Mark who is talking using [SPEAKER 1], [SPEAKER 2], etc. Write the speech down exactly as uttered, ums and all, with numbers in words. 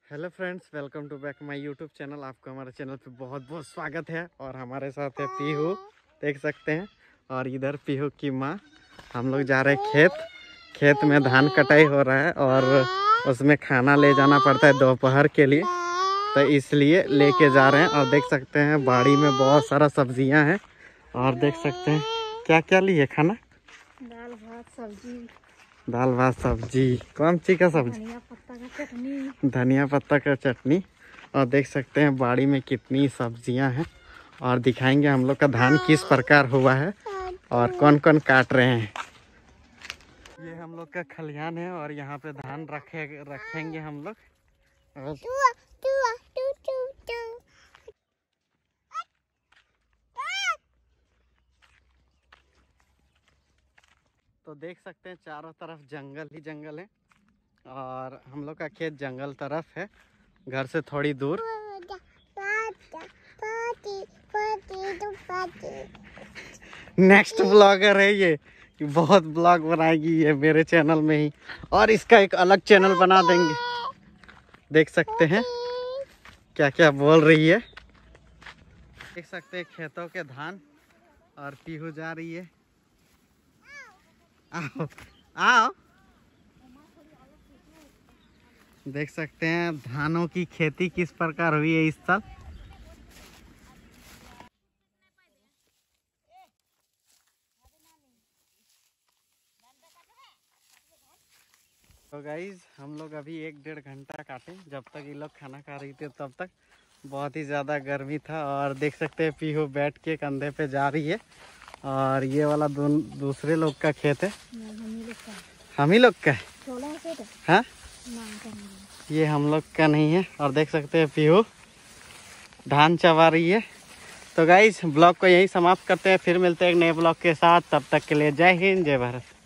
[SPEAKER 1] Hello friends, welcome to back my YouTube channel. आपको हमारे channel पे बहुत बहुत स्वागत है। और हमारे साथ है पीहू, देख सकते हैं। और इधर पीहू की माँ। हम लोग जा रहे हैं खेत खेत में धान कटाई हो रहा है और उसमें खाना ले जाना पड़ता है दोपहर के लिए, तो इसलिए लेके जा रहे हैं। और देख सकते हैं बाड़ी में बहुत सारा सब्जियां हैं। और देख सकते हैं क्या क्या लिए खाना।
[SPEAKER 2] दाल भात सब्जी।
[SPEAKER 1] दाल भात सब्जी। कौन सी का सब्जी?
[SPEAKER 2] धनिया पत्ता का चटनी।
[SPEAKER 1] धनिया पत्ता का चटनी। और देख सकते हैं बाड़ी में कितनी सब्जियां हैं। और दिखाएंगे हम लोग का धान किस प्रकार हुआ है और कौन कौन काट रहे हैं। ये हम लोग का खलिहान है और यहाँ पे धान रखे रखेंगे हम लोग। और तो देख सकते हैं चारों तरफ जंगल ही जंगल है। और हम लोग का खेत जंगल तरफ है, घर से थोड़ी दूर। नेक्स्ट ब्लॉगर है ये, बहुत ब्लॉग बनाएगी ये मेरे चैनल में ही। और इसका एक अलग चैनल बना देंगे। देख सकते हैं क्या क्या बोल रही है। देख सकते हैं खेतों के धान। और पीहू जा रही है। आओ आओ। देख सकते हैं धानों की खेती किस प्रकार हुई है इस साल। तो गाइज हम लोग अभी एक डेढ़ घंटा काटे, जब तक ये लोग खाना खा रही थी तब तक बहुत ही ज़्यादा गर्मी था। और देख सकते हैं पीहू बैठ के कंधे पे जा रही है। और ये वाला दूसरे लोग का खेत है, हम ही लोग का है। हाँ, ये हम लोग का नहीं है। और देख सकते हैं पीहू धान चबा रही है। तो गाइज ब्लॉग को यही समाप्त करते हैं, फिर मिलते हैं एक नए ब्लॉग के साथ। तब तक के लिए जय हिंद, जय भारत।